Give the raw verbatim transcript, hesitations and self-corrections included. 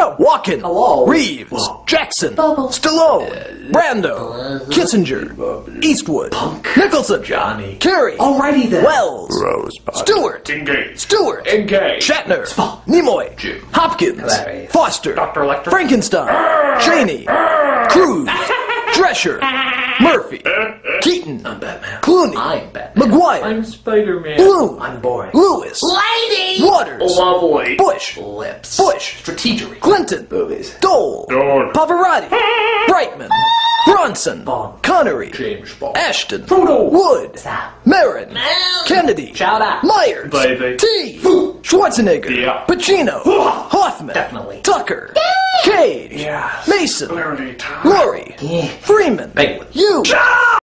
Yo, Walken. Hello. Reeves. Whoa. Jackson. Bubble. Stallone. Brando. Kissinger. Eastwood. Punk. Nicholson. Johnny. Carey. Alrighty then. Wells. Rosebud. Stewart. Engage. Stewart. Engage. Shatner. Spock. Nimoy. Jim. Hopkins. Hilarious. Foster. Doctor Lecter. Frankenstein. Cheney. Cruz. Drescher. Murphy. Keaton. I'm Batman. Clooney. I'm Batman. McGuire. I'm Spider-Man. Bloom. I'm boring. Lewis. Lady. Waters. Lovely. Bush. Lips. Bush. Strategery. Clinton. Movies. Dole. Dole. Pavarotti. Brightman. Bronson. Bond. Connery. James Bond. Ashton. Frodo. Wood. Sam. Marin. Kennedy. Shout out. Myers. Baby. T. Schwarzenegger. Yeah. Pacino. Hoffman. Definitely. Tucker. Cage. Yes. Mason. Clarity time. Laurie. Yeah. Freeman. Penguin. You.